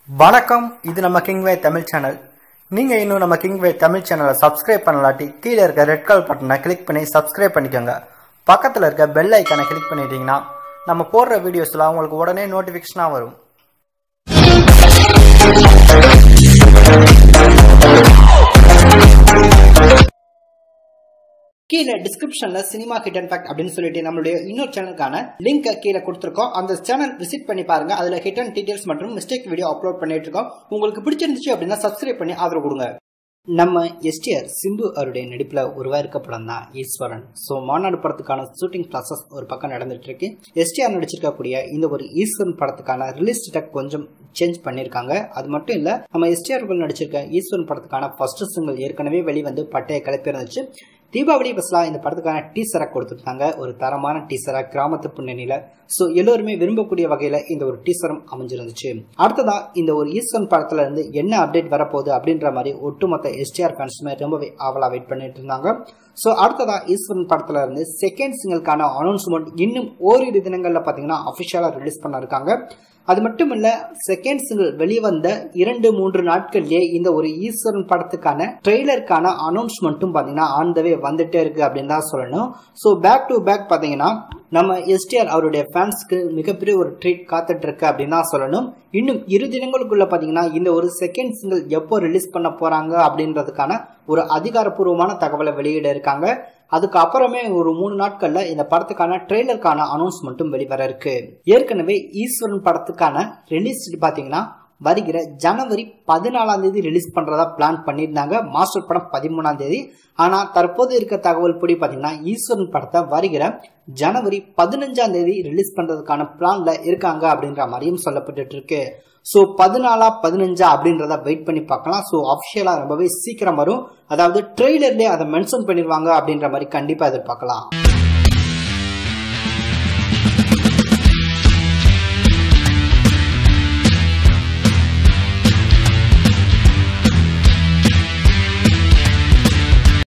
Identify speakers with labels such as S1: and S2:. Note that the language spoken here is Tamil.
S1: வணக்கம். இது நம்ம கிங்வே தமிழ் சேனல். நீங்க இன்னும் நம்ம கிங்வே தமிழ் சேனலை சப்ஸ்கிரைப் பண்ணலாட்டி கீழே இருக்க ரெட் கலர் பட்டனை கிளிக் பண்ணி சப்ஸ்கிரைப் பண்ணிக்கோங்க. பக்கத்தில் இருக்க பெல் ஐக்கானை கிளிக் பண்ணிட்டீங்கன்னா நம்ம போடுற வீடியோஸ்லாம் உங்களுக்கு உடனே நோட்டிஃபிகேஷனாக வரும். கீழே டிஸ்கிரிப்ஷன்ல சினிமா ஹிடன் ஃபேக்ட் அப்படின்னு சொல்லிட்டு நம்மளுடைய இன்னொரு சேனலுக்கான லிங்க் கீழே கொடுத்துருக்கோம். அந்த சேனல் விசிட் பண்ணி பாருங்க. அதுல ஹிடன் டீடைல்ஸ் மற்றும் மிஸ்டேக் வீடியோ அப்லோட் பண்ணிட்டு இருக்கோம். உங்களுக்கு பிடிச்சிருந்துச்சு அப்படின்னா சப்ஸ்கிரைப் பண்ணி ஆதரவு கொடுங்க. நம்ம எஸ்டிஆர் சிம்பு அவருடைய நடிப்புல உருவாயிருக்க படம் தான் ஈஸ்வரன். ஸோ மாநாடு படத்துக்கான ஷூட்டிங் ப்ராசஸ் ஒரு பக்கம் நடந்துட்டு இருக்கு. எஸ்டிஆர் நடிச்சிருக்கக்கூடிய இந்த ஒரு ஈஸ்வரன் படத்துக்கான ரிலீஸ் டேட் கொஞ்சம் சேஞ்ச் பண்ணிருக்காங்க. அது மட்டும் இல்ல, நம்ம எஸ்டிஆர் நடிச்சிருக்க ஈஸ்வரன் படத்துக்கான ஃபர்ஸ்ட் சிங்கிள் ஏற்கனவே வெளிவந்து பட்டையை கிளப்பி இருந்துச்சு. தீபாவளி பஸ்லா இந்த படத்துக்கான டீசரை கொடுத்துருக்காங்க. ஒரு தரமான டீசரா கிராமத்து பின்னணியில. ஸோ எல்லோருமே விரும்பக்கூடிய வகையில இந்த ஒரு டீசரும் அமைஞ்சிருந்துச்சு. அடுத்ததா இந்த ஒரு ஈஸ்வரன் படத்துல இருந்து என்ன அப்டேட் வரப்போகுது அப்படின்ற மாதிரி ஒட்டுமொத்த எஸ்டிஆர் ஃபேன்ஸுமே ரொம்பவே ஆவலா வெயிட் பண்ணிட்டு இருந்தாங்க. ஸோ அடுத்ததா ஈஸ்வரன் படத்துல இருந்து செகண்ட் சிங்கிள்கான அனௌன்ஸ்மெண்ட் இன்னும் ஓரிரு தினங்கள்ல பாத்தீங்கன்னா அபிஷியலா ரிலீஸ் பண்ண இருக்காங்க. அது மட்டும் இல்ல, செகண்ட் சிங்கிள் வெளிவந்த 2-3 நாட்கள்லயே இந்த ஒரு ஈஸ்வரன் படத்துக்கான ட்ரெய்லருக்கான அனௌன்ஸ்மெண்ட்டும் பாத்தீங்கன்னா ஆன் த வே வந்துட்டே இருக்கு அப்படின்னு தான் சொல்லணும். ஸோ பேக் டு பேக் பாத்தீங்கன்னா நம்ம எஸ்டிஆர் அவருடைய ஃபேன்ஸ்க்கு மிகப்பெரிய ஒரு ட்ரீட் காத்துட்டு இருக்கு அப்படின்னு தான் சொல்லணும். இன்னும் 2 தினங்களுக்குள்ள பாத்தீங்கன்னா இந்த ஒரு செகண்ட் சிங்கிள் எப்போ ரிலீஸ் பண்ண போறாங்க அப்படின்றதுக்கான ஒரு அதிகாரப்பூர்வமான தகவலை வெளியிட இருக்காங்க. அதுக்கு அப்புறமே ஒரு 3 நாட்கள்ல இந்த படத்துக்கான ட்ரெய்லருக்கான அனௌன்ஸ்மெண்ட்டும் வெளிவர இருக்கு. ஏற்கனவே ஈஸ்வரன் படத்துக்கான ரிலீஸ் பாத்தீங்கன்னா வருகிற ஜனவரி 14ஆம் தேதி ரிலீஸ் பண்றதா பிளான் பண்ணியிருந்தாங்க. மாஸ்டர் படம் 13ஆம் தேதி. ஆனா தற்போது இருக்க தகவல் படி பாத்தீங்கன்னா ஈஸ்வரன் படத்தை வருகிற ஜனவரி 15ஆம் தேதி ரிலீஸ் பண்றதுக்கான பிளான்ல இருக்காங்க அப்படின்ற மாதிரியும் சொல்லப்பட்டு இருக்கு. ஸோ 14ஆ 15ஆ அப்படின்றத வெயிட் பண்ணி பார்க்கலாம். ஸோ அஃபிஷியலா ரொம்பவே சீக்கிரம் வரும். அதாவது ட்ரெய்லர்லேயே அதை மென்ஷன் பண்ணிடுவாங்க அப்படின்ற மாதிரி கண்டிப்பா எதிர்பார்க்கலாம்.